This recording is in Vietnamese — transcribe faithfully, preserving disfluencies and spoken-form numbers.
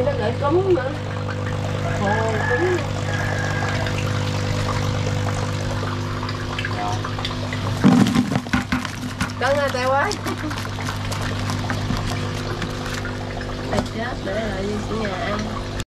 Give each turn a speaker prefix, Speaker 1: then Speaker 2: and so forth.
Speaker 1: nhiên nó lại cúng nữa. Hồ cúng. Cân ơi tao ơi. Mày chết để lại đi nhà ăn.